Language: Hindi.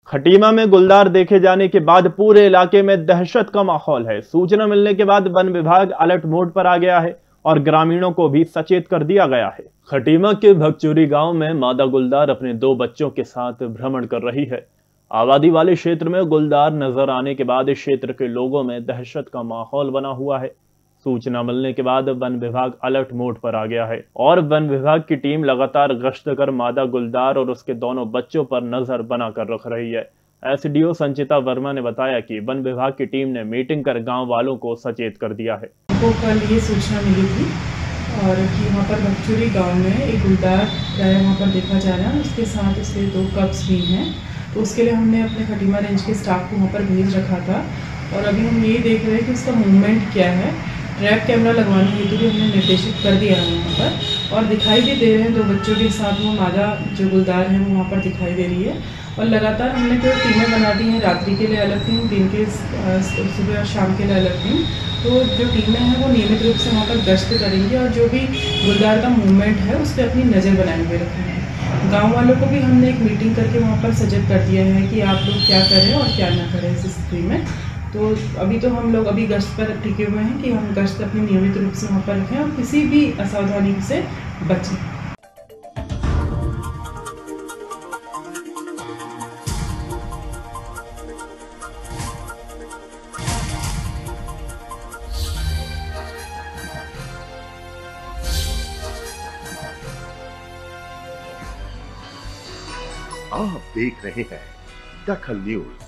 खटीमा में गुलदार देखे जाने के बाद पूरे इलाके में दहशत का माहौल है। सूचना मिलने के बाद वन विभाग अलर्ट मोड पर आ गया है और ग्रामीणों को भी सचेत कर दिया गया है। खटीमा के भगचूरी गांव में मादा गुलदार अपने 2 बच्चों के साथ भ्रमण कर रही है। आबादी वाले क्षेत्र में गुलदार नजर आने के बाद इस क्षेत्र के लोगों में दहशत का माहौल बना हुआ है। सूचना मिलने के बाद वन विभाग अलर्ट मोड पर आ गया है और वन विभाग की टीम लगातार गश्त कर मादा गुलदार और उसके दोनों बच्चों पर नजर बनाकर रख रही है। एसडीओ संचिता वर्मा ने बताया कि वन विभाग की टीम ने मीटिंग कर गांव वालों को सचेत कर दिया है। को कल ये सूचना मिली थी और कि वहाँ पर भगचूरी गांव में एक गुलदार प्राय वहाँ पर देखा जा रहा है, उसके साथ उसके 2 कब्स भी हैं। तो उसके लिए हमने अपने खटीमा रेंज के स्टाफ को वहाँ पर भेज रखा था और अभी हम यही देख रहे हैं कि उसका मूवमेंट क्या है। ट्रैप कैमरा लगवाने हेतु भी हमने निर्देशित कर दिया है वहाँ पर और दिखाई भी दे रहे हैं 2 बच्चों के साथ वो मादा जो गुलदार है वो वहाँ पर दिखाई दे रही है। और लगातार हमने कोई टीमें बना दी हैं, रात्रि के लिए अलग टीम, दिन के सुबह और शाम के लिए अलग टीम। तो जो टीमें हैं वो नियमित रूप से वहाँ पर गश्त करेंगी और जो भी गुलदार का मूवमेंट है उस पर अपनी नज़र बनाए हुए रखेंगे। गाँव वालों को भी हमने एक मीटिंग करके वहाँ पर सजग कर दिया है कि आप लोग क्या करें और क्या ना करें इस स्थिति में। तो अभी तो हम लोग अभी गश्त पर टिके हुए हैं कि हम गश्त अपनी नियमित रूप से वहाँ पर रखें और किसी भी असावधानी से बचें। आप देख रहे हैं दखल न्यूज।